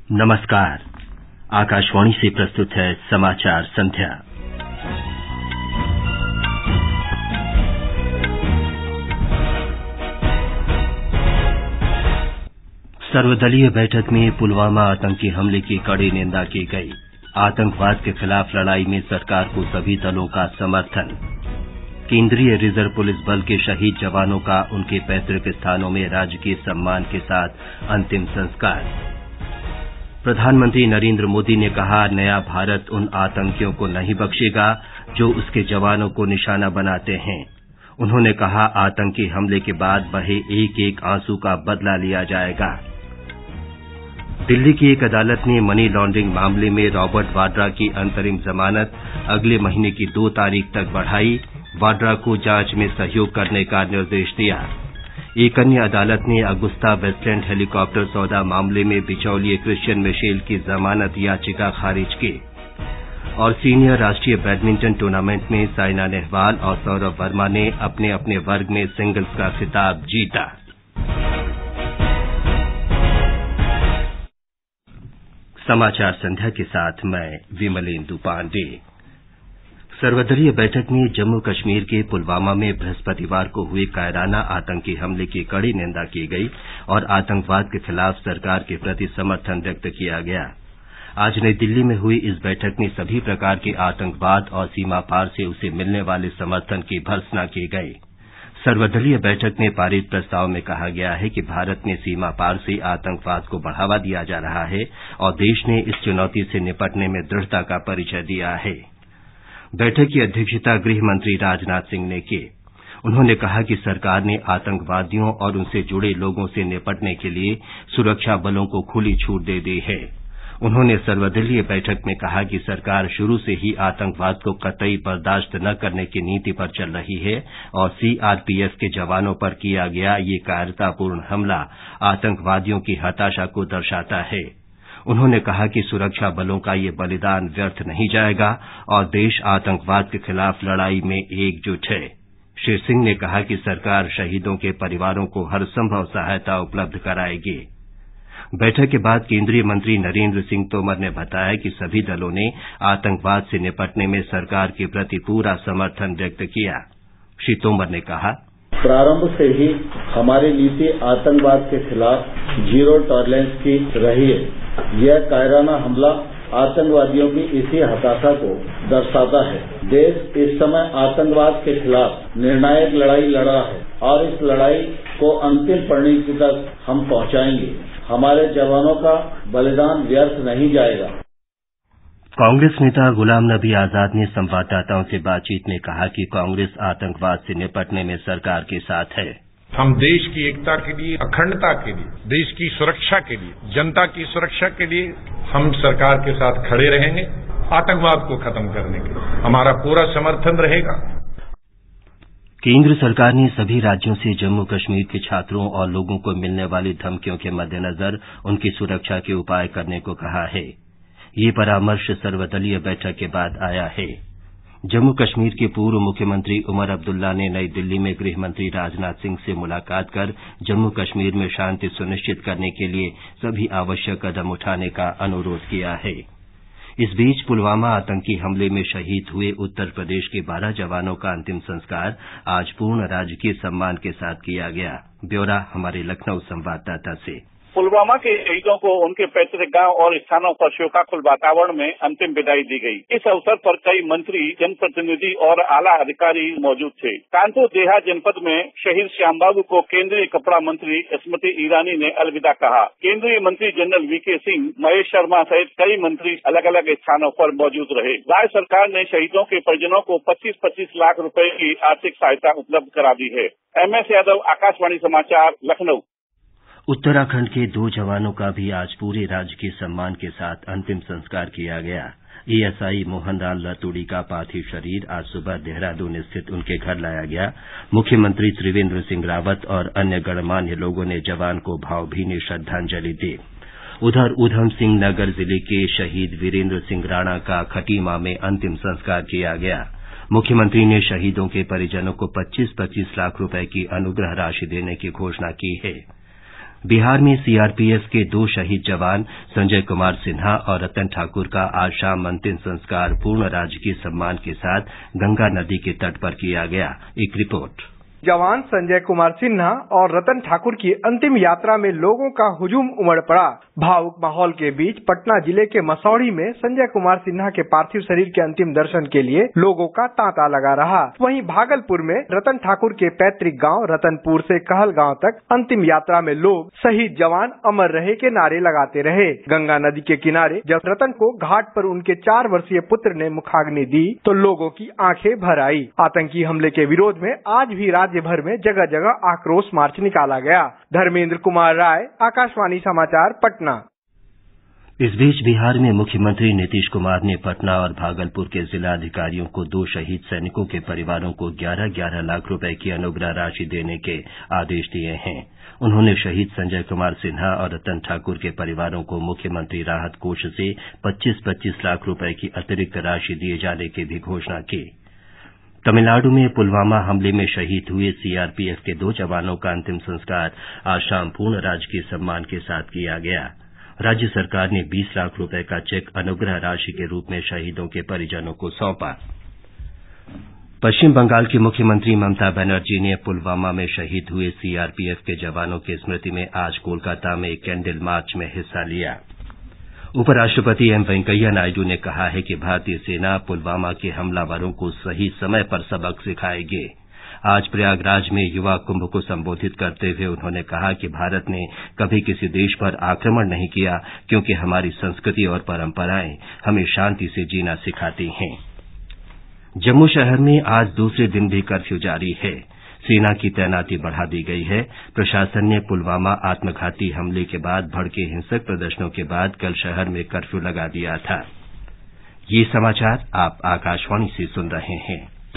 नमस्कार। आकाशवाणी से प्रस्तुत है समाचार संध्या। सर्वदलीय बैठक में पुलवामा आतंकी हमले की कड़ी निंदा की गई। आतंकवाद के खिलाफ लड़ाई में सरकार को सभी दलों का समर्थन। केंद्रीय रिजर्व पुलिस बल के शहीद जवानों का उनके पैतृक स्थानों में राजकीय सम्मान के साथ अंतिम संस्कार। प्रधानमंत्री नरेंद्र मोदी ने कहा, नया भारत उन आतंकियों को नहीं बख्शेगा जो उसके जवानों को निशाना बनाते हैं। उन्होंने कहा, आतंकी हमले के बाद बहे एक एक आंसू का बदला लिया जाएगा। दिल्ली की एक अदालत ने मनी लॉन्ड्रिंग मामले में रॉबर्ट वाड्रा की अंतरिम जमानत अगले महीने की 2 तारीख तक बढ़ाई। वाड्रा को जांच में सहयोग करने का निर्देश दिया। एक अन्य अदालत ने अगुस्ता वेस्टलैंड हेलीकॉप्टर सौदा मामले में बिचौलिए क्रिश्चियन मिशेल की जमानत याचिका खारिज की। और सीनियर राष्ट्रीय बैडमिंटन टूर्नामेंट में साइना नेहवाल और सौरभ वर्मा ने अपने अपने वर्ग में सिंगल्स का खिताब जीता। समाचार संध्या के साथ मैं विमलेंदु पांडे। सर्वदलीय बैठक में जम्मू कश्मीर के पुलवामा में बृहस्पतिवार को हुए कायराना आतंकी हमले की कड़ी निंदा की गई और आतंकवाद के खिलाफ सरकार के प्रति समर्थन व्यक्त किया गया। आज नई दिल्ली में हुई इस बैठक में सभी प्रकार के आतंकवाद और सीमा पार से उसे मिलने वाले समर्थन की भर्त्सना की गई। सर्वदलीय बैठक में पारित प्रस्ताव में कहा गया है कि भारत में सीमा पार से आतंकवाद को बढ़ावा दिया जा रहा है और देश ने इस चुनौती से निपटने में दृढ़ता का परिचय दिया है। बैठक की अध्यक्षता गृह मंत्री राजनाथ सिंह ने की। उन्होंने कहा कि सरकार ने आतंकवादियों और उनसे जुड़े लोगों से निपटने के लिए सुरक्षा बलों को खुली छूट दे दी है। उन्होंने सर्वदलीय बैठक में कहा कि सरकार शुरू से ही आतंकवाद को कतई बर्दाश्त न करने की नीति पर चल रही है और सीआरपीएफ के जवानों पर किया गया ये कायरतापूर्ण हमला आतंकवादियों की हताशा को दर्शाता है। उन्होंने कहा कि सुरक्षा बलों का ये बलिदान व्यर्थ नहीं जाएगा और देश आतंकवाद के खिलाफ लड़ाई में एकजुट है। श्री सिंह ने कहा कि सरकार शहीदों के परिवारों को हर संभव सहायता उपलब्ध कराएगी। बैठक के बाद केंद्रीय मंत्री नरेंद्र सिंह तोमर ने बताया कि सभी दलों ने आतंकवाद से निपटने में सरकार के प्रति पूरा समर्थन व्यक्त किया। श्री तोमर ने कहा, प्रारंभ से ही हमारी नीति आतंकवाद के खिलाफ जीरो टॉलरेंस की रही है। यह कायराना हमला आतंकवादियों की इसी हताशा को दर्शाता है। देश इस समय आतंकवाद के खिलाफ निर्णायक लड़ाई लड़ रहा है और इस लड़ाई को अंतिम परिणति तक हम पहुंचाएंगे। हमारे जवानों का बलिदान व्यर्थ नहीं जाएगा। कांग्रेस नेता गुलाम नबी आजाद ने संवाददाताओं से बातचीत में कहा कि कांग्रेस आतंकवाद से निपटने में सरकार के साथ है। हम देश की एकता के लिए, अखंडता के लिए, देश की सुरक्षा के लिए, जनता की सुरक्षा के लिए हम सरकार के साथ खड़े रहेंगे। आतंकवाद को खत्म करने के लिए हमारा पूरा समर्थन रहेगा। केंद्र सरकार ने सभी राज्यों से जम्मू कश्मीर के छात्रों और लोगों को मिलने वाली धमकियों के मद्देनजर उनकी सुरक्षा के उपाय करने को कहा है। ये परामर्श सर्वदलीय बैठक के बाद आया है। जम्मू कश्मीर के पूर्व मुख्यमंत्री उमर अब्दुल्ला ने नई दिल्ली में गृह मंत्री राजनाथ सिंह से मुलाकात कर जम्मू कश्मीर में शांति सुनिश्चित करने के लिए सभी आवश्यक कदम उठाने का अनुरोध किया है। इस बीच पुलवामा आतंकी हमले में शहीद हुए उत्तर प्रदेश के 12 जवानों का अंतिम संस्कार आज पूर्ण राजकीय सम्मान के साथ किया गया। ब्यौरा हमारे लखनऊ संवाददाता से। पुलवामा के शहीदों को उनके पैतृक गांव और स्थानों पर शोकाकुल वातावरण में अंतिम विदाई दी गई। इस अवसर पर कई मंत्री, जनप्रतिनिधि और आला अधिकारी मौजूद थे। कानपुर देहात जनपद में शहीद श्याम बाबू को केंद्रीय कपड़ा मंत्री स्मृति ईरानी ने अलविदा कहा। केंद्रीय मंत्री जनरल वीके सिंह, महेश शर्मा सहित कई मंत्री अलग अलग स्थानों पर मौजूद रहे। राज्य सरकार ने शहीदों के परिजनों को 25-25 लाख रुपए की आर्थिक सहायता उपलब्ध करा दी है। MS यादव, आकाशवाणी समाचार, लखनऊ। उत्तराखंड के 2 जवानों का भी आज पूरे राजकीय सम्मान के साथ अंतिम संस्कार किया गया। एएसआई मोहनलाल रतूड़ी का पार्थिव शरीर आज सुबह देहरादून स्थित उनके घर लाया गया। मुख्यमंत्री त्रिवेंद्र सिंह रावत और अन्य गणमान्य लोगों ने जवान को भावभीनी श्रद्धांजलि दी। उधर ऊधम सिंह नगर जिले के शहीद वीरेंद्र सिंह राणा का खटीमा में अंतिम संस्कार किया गया। मुख्यमंत्री ने शहीदों के परिजनों को 25-25 लाख रुपए की अनुग्रह राशि देने की घोषणा की है। बिहार में सीआरपीएफ के 2 शहीद जवान संजय कुमार सिन्हा और रतन ठाकुर का आज शाम अंतिम संस्कार पूर्ण राजकीय सम्मान के साथ गंगा नदी के तट पर किया गया। एक रिपोर्ट। जवान संजय कुमार सिन्हा और रतन ठाकुर की अंतिम यात्रा में लोगों का हुजूम उमड़ पड़ा। भावुक माहौल के बीच पटना जिले के मसौढ़ी में संजय कुमार सिन्हा के पार्थिव शरीर के अंतिम दर्शन के लिए लोगों का तांता लगा रहा। वहीं भागलपुर में रतन ठाकुर के पैतृक गांव रतनपुर से कहलगांव तक अंतिम यात्रा में लोग शहीद जवान अमर रहे के नारे लगाते रहे। गंगा नदी के किनारे जब रतन को घाट पर उनके 4 वर्षीय पुत्र ने मुखाग्नि दी तो लोगों की आंखें भर आई। आतंकी हमले के विरोध में आज भी राज्य भर में जगह जगह आक्रोश मार्च निकाला गया। धर्मेंद्र कुमार राय, आकाशवाणी समाचार, पटना। इस बीच बिहार में मुख्यमंत्री नीतीश कुमार ने पटना और भागलपुर के जिला अधिकारियों को 2 शहीद सैनिकों के परिवारों को 11-11 लाख रुपए की अनुग्रह राशि देने के आदेश दिए हैं। उन्होंने शहीद संजय कुमार सिन्हा और रतन ठाकुर के परिवारों को मुख्यमंत्री राहत कोष से 25-25 लाख रुपए की अतिरिक्त राशि दिए जाने की भी घोषणा की। तमिलनाडु में पुलवामा हमले में शहीद हुए सीआरपीएफ के 2 जवानों का अंतिम संस्कार आज शाम पूर्ण राजकीय सम्मान के साथ किया गया। राज्य सरकार ने 20 लाख रुपए का चेक अनुग्रह राशि के रूप में शहीदों के परिजनों को सौंपा। पश्चिम बंगाल की मुख्यमंत्री ममता बनर्जी ने पुलवामा में शहीद हुए सीआरपीएफ के जवानों की स्मृति में आज कोलकाता में एक कैंडल मार्च में हिस्सा लिया। उपराष्ट्रपति एम वेंकैया नायडू ने कहा है कि भारतीय सेना पुलवामा के हमलावरों को सही समय पर सबक सिखाएगी। आज प्रयागराज में युवा कुंभ को संबोधित करते हुए उन्होंने कहा कि भारत ने कभी किसी देश पर आक्रमण नहीं किया क्योंकि हमारी संस्कृति और परंपराएं हमें शांति से जीना सिखाती हैं। जम्मू शहर में आज दूसरे दिन भी कर्फ्यू जारी है। सेना की तैनाती बढ़ा दी गई है। प्रशासन ने पुलवामा आत्मघाती हमले के बाद भड़के हिंसक प्रदर्शनों के बाद कल शहर में कर्फ्यू लगा दिया था। ये समाचार आप आकाशवाणी से सुन रहे हैं।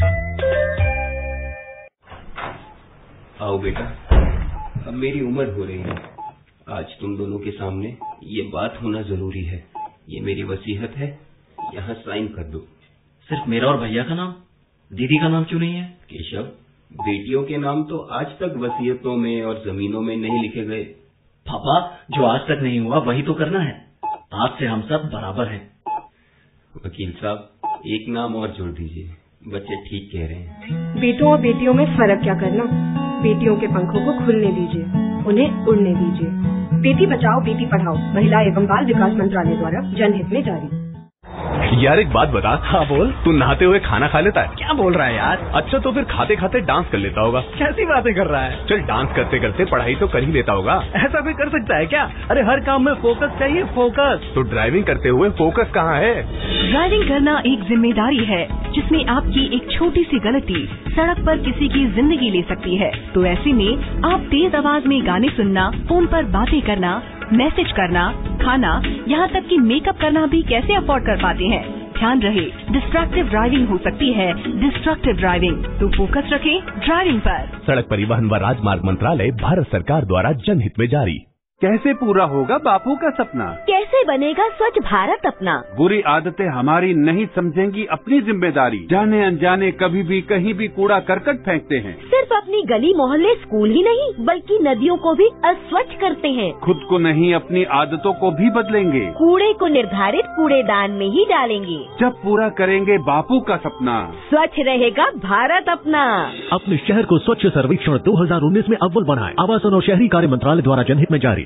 आओ बेटा, अब मेरी उम्र हो रही है। आज तुम दोनों के सामने ये बात होना जरूरी है। ये मेरी वसीयत है, यहाँ साइन कर दो। सिर्फ मेरा और भैया का नाम, दीदी का नाम क्यों नहीं है? केशव, बेटियों के नाम तो आज तक वसीयतों में और जमीनों में नहीं लिखे गए। पापा, जो आज तक नहीं हुआ वही तो करना है। आज से हम सब बराबर हैं। वकील साहब, एक नाम और जोड़ दीजिए। बच्चे ठीक कह रहे हैं। बेटों और बेटियों में फर्क क्या करना? बेटियों के पंखों को खुलने दीजिए, उन्हें उड़ने दीजिए। बेटी बचाओ बेटी पढ़ाओ महिला एवं बाल विकास मंत्रालय द्वारा जनहित में जारी। यार एक बात बता। हाँ बोल। तू नहाते हुए खाना खा लेता है? क्या बोल रहा है यार? अच्छा तो फिर खाते खाते डांस कर लेता होगा। कैसी बातें कर रहा है? चल, डांस करते करते पढ़ाई तो कर ही लेता होगा। ऐसा कोई कर सकता है क्या? अरे हर काम में फोकस चाहिए, फोकस। तो ड्राइविंग करते हुए फोकस कहाँ है? ड्राइविंग करना एक जिम्मेदारी है जिसमें आपकी एक छोटी सी गलती सड़क पर किसी की जिंदगी ले सकती है। तो ऐसे में आप तेज आवाज में गाने सुनना, फोन पर बातें करना, मैसेज करना, खाना, यहाँ तक कि मेकअप करना भी कैसे अफोर्ड कर पाते हैं? ध्यान रहे, डिस्ट्रक्टिव ड्राइविंग हो सकती है डिस्ट्रक्टिव ड्राइविंग। तो फोकस रखें ड्राइविंग पर। सड़क परिवहन व राजमार्ग मंत्रालय, भारत सरकार द्वारा जनहित में जारी। कैसे पूरा होगा बापू का सपना? कैसे बनेगा स्वच्छ भारत अपना? बुरी आदतें हमारी नहीं समझेंगी अपनी जिम्मेदारी। जाने अनजाने कभी भी कहीं भी कूड़ा करकट फेंकते हैं। सिर्फ अपनी गली मोहल्ले स्कूल ही नहीं बल्कि नदियों को भी अस्वच्छ करते हैं। खुद को नहीं, अपनी आदतों को भी बदलेंगे। कूड़े को निर्धारित कूड़ेदान में ही डालेंगे। जब पूरा करेंगे बापू का सपना, स्वच्छ रहेगा भारत अपना। अपने शहर को स्वच्छ सर्वेक्षण 2019 में अव्वल बनाएं। आवासन और शहरी कार्य मंत्रालय द्वारा जनहित में जारी।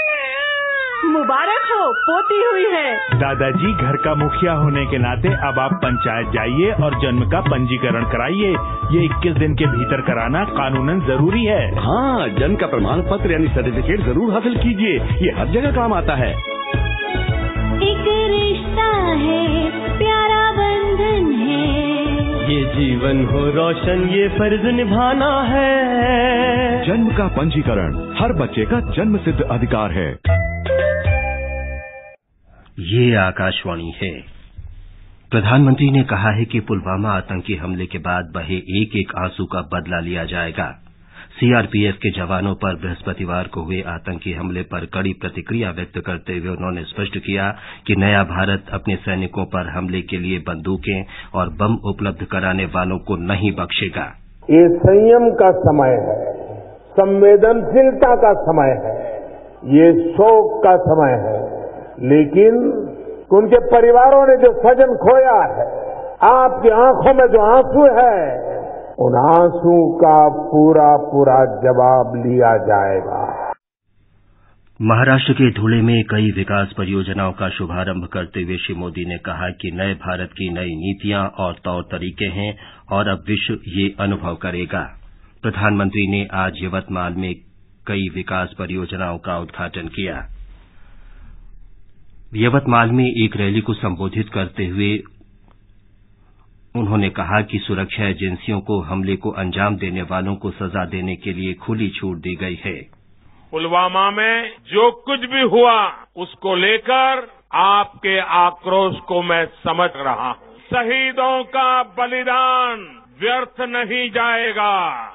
मुबारक हो, पोती हुई है। दादाजी, घर का मुखिया होने के नाते अब आप पंचायत जाइए और जन्म का पंजीकरण कराइए। ये 21 दिन के भीतर कराना कानूनन जरूरी है। हाँ, जन्म का प्रमाण पत्र यानी सर्टिफिकेट जरूर हासिल कीजिए। ये हर जगह काम आता है। एक रिश्ता है, प्यारा बंधन है। ये जीवन हो रोशन, ये फर्ज निभाना है। जन्म का पंजीकरण हर बच्चे का जन्म सिद्ध अधिकार है। ये आकाशवाणी है। प्रधानमंत्री ने कहा है कि पुलवामा आतंकी हमले के बाद बहे एक एक आंसू का बदला लिया जाएगा। सीआरपीएफ के जवानों पर बृहस्पतिवार को हुए आतंकी हमले पर कड़ी प्रतिक्रिया व्यक्त करते हुए उन्होंने स्पष्ट किया कि नया भारत अपने सैनिकों पर हमले के लिए बंदूकें और बम उपलब्ध कराने वालों को नहीं बख्शेगा। ये संयम का समय है, संवेदनशीलता का समय है। ये शोक का समय है, लेकिन उनके परिवारों ने जो स्वजन खोया है, आपकी आंखों में जो आंसू है, उन आंसू का पूरा पूरा जवाब लिया जाएगा। महाराष्ट्र के धुले में कई विकास परियोजनाओं का शुभारंभ करते हुए श्री मोदी ने कहा कि नए भारत की नई नीतियां और तौर तरीके हैं और अब विश्व ये अनुभव करेगा। प्रधानमंत्री ने आज यवतमाल में कई विकास परियोजनाओं का उद्घाटन किया। यवतमाल में एक रैली को संबोधित करते हुए उन्होंने कहा कि सुरक्षा एजेंसियों को हमले को अंजाम देने वालों को सजा देने के लिए खुली छूट दी गई है। पुलवामा में जो कुछ भी हुआ उसको लेकर आपके आक्रोश को मैं समझ रहा हूं। शहीदों का बलिदान व्यर्थ नहीं जाएगा।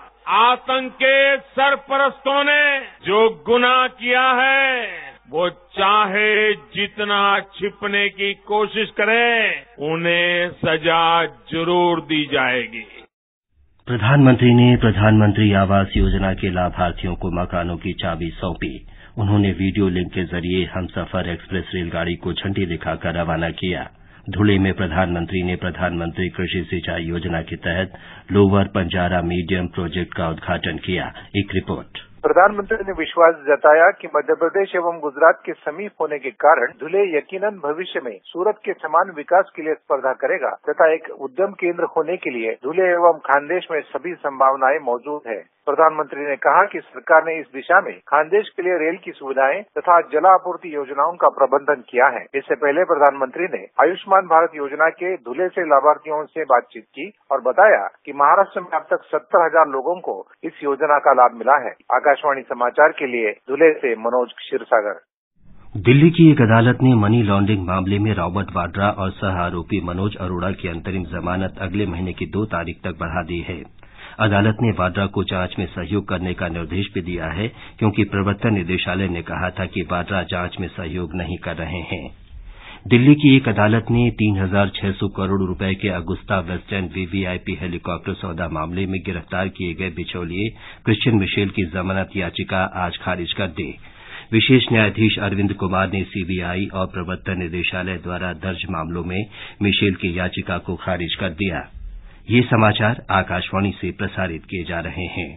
आतंक के सरपरस्तों ने जो गुनाह किया है वो चाहे जितना छिपने की कोशिश करें, उन्हें सजा जरूर दी जाएगी। प्रधानमंत्री ने प्रधानमंत्री आवास योजना के लाभार्थियों को मकानों की चाबी सौंपी। उन्होंने वीडियो लिंक के जरिए हमसफर एक्सप्रेस रेलगाड़ी को झंडी दिखाकर रवाना किया। धुले में प्रधानमंत्री ने प्रधानमंत्री कृषि सिंचाई योजना के तहत लोअर पंजारा मीडियम प्रोजेक्ट का उद्घाटन किया। एक रिपोर्ट। प्रधानमंत्री ने विश्वास जताया कि मध्य प्रदेश एवं गुजरात के समीप होने के कारण धुले यकीनन भविष्य में सूरत के समान विकास के लिए स्पर्धा करेगा तथा एक उद्यम केंद्र होने के लिए धुले एवं खानदेश में सभी संभावनाएं मौजूद है। प्रधानमंत्री ने कहा कि सरकार ने इस दिशा में खानदेश के लिए रेल की सुविधाएं तथा जलापूर्ति योजनाओं का प्रबंधन किया है। इससे पहले प्रधानमंत्री ने आयुष्मान भारत योजना के धुले से लाभार्थियों से बातचीत की और बताया कि महाराष्ट्र में अब तक 70,000 लोगों को इस योजना का लाभ मिला है। आकाशवाणी समाचार के लिए धुले से मनोज क्षीरसागर। दिल्ली की एक अदालत ने मनी लॉन्ड्रिंग मामले में रॉबर्ट वाड्रा और सह आरोपी मनोज अरोड़ा की अंतरिम जमानत अगले महीने की 2 तारीख तक बढ़ा दी है। अदालत ने वाड्रा को जांच में सहयोग करने का निर्देश भी दिया है, क्योंकि प्रवर्तन निदेशालय ने कहा था कि वाड्रा जांच में सहयोग नहीं कर रहे हैं। दिल्ली की एक अदालत ने 3,600 करोड़ रुपए के अगुस्ता वेस्टर्न वीवीआईपी हेलीकॉप्टर सौदा मामले में गिरफ्तार किए गए बिचौलिए क्रिश्चियन मिशेल की जमानत याचिका आज खारिज कर दी। विशेष न्यायाधीश अरविंद कुमार ने सीबीआई और प्रवर्तन निदेशालय द्वारा दर्ज मामलों में मिशेल की याचिका को खारिज कर दिया। ये समाचार आकाशवाणी से प्रसारित किए जा रहे हैं।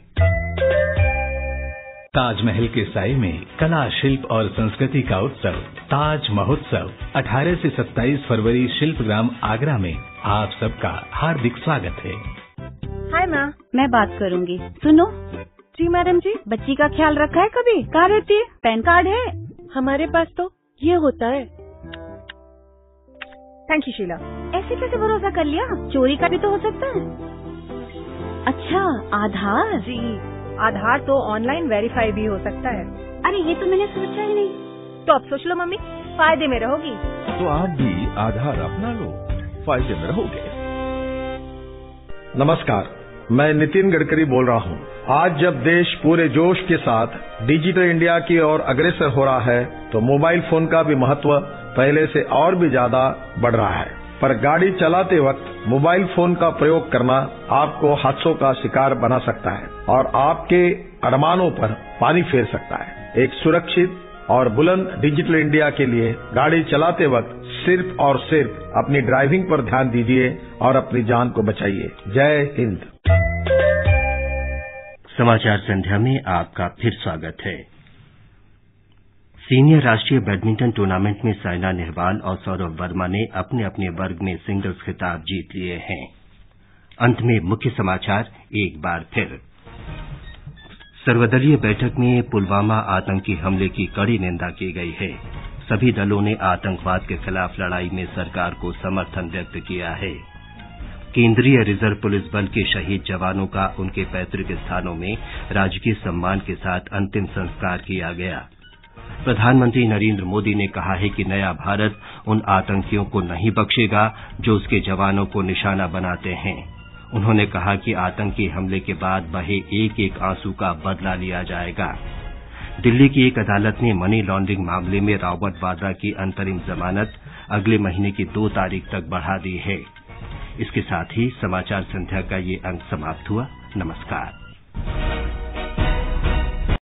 ताजमहल के साए में कला, शिल्प और संस्कृति का उत्सव ताज महोत्सव 18 से 27 फरवरी शिल्पग्राम आगरा में आप सबका हार्दिक स्वागत है। हाय माँ, मैं बात करूँगी। सुनो। जी मैडम जी। बच्ची का ख्याल रखा है कभी? कहाँ रहती है? पैन कार्ड है? हमारे पास तो ये होता है। Thank you Sheela. ऐसे कैसे भरोसा कर लिया? चोरी का भी तो हो सकता है। अच्छा, आधार? जी, आधार तो ऑनलाइन वेरीफाई भी हो सकता है। अरे ये तो मैंने सोचा ही नहीं। तो अब सोच लो मम्मी, फायदे में रहोगी। तो आप भी आधार अपना लो, फायदे में रहोगे। नमस्कार, मैं नितिन गडकरी बोल रहा हूँ। आज जब देश पूरे जोश के साथ डिजिटल इंडिया की ओर अग्रसर हो रहा है, तो मोबाइल फोन का भी महत्व पहले से और भी ज्यादा बढ़ रहा है। पर गाड़ी चलाते वक्त मोबाइल फोन का प्रयोग करना आपको हादसों का शिकार बना सकता है और आपके अरमानों पर पानी फेर सकता है। एक सुरक्षित और बुलंद डिजिटल इंडिया के लिए गाड़ी चलाते वक्त सिर्फ और सिर्फ अपनी ड्राइविंग पर ध्यान दीजिए और अपनी जान को बचाइए। जय हिंद। समाचार संध्या में आपका फिर स्वागत है। सीनियर राष्ट्रीय बैडमिंटन टूर्नामेंट में साइना नेहवाल और सौरभ वर्मा ने अपने अपने वर्ग में सिंगल्स खिताब जीत लिए हैं। अंत में मुख्य समाचार एक बार फिर। सर्वदलीय बैठक में पुलवामा आतंकी हमले की कड़ी निंदा की गई है। सभी दलों ने आतंकवाद के खिलाफ लड़ाई में सरकार को समर्थन व्यक्त किया है। केंद्रीय रिजर्व पुलिस बल के शहीद जवानों का उनके पैतृक स्थानों में राजकीय सम्मान के साथ अंतिम संस्कार किया गया। प्रधानमंत्री नरेंद्र मोदी ने कहा है कि नया भारत उन आतंकियों को नहीं बख्शेगा जो उसके जवानों को निशाना बनाते हैं। उन्होंने कहा कि आतंकी हमले के बाद बहे एक एक आंसू का बदला लिया जाएगा। दिल्ली की एक अदालत ने मनी लॉन्ड्रिंग मामले में रॉबर्ट वाड्रा की अंतरिम जमानत अगले महीने की 2 तारीख तक बढ़ा दी है। इसके साथ ही समाचार संध्या का ये अंक समाप्त हुआ। नमस्कार।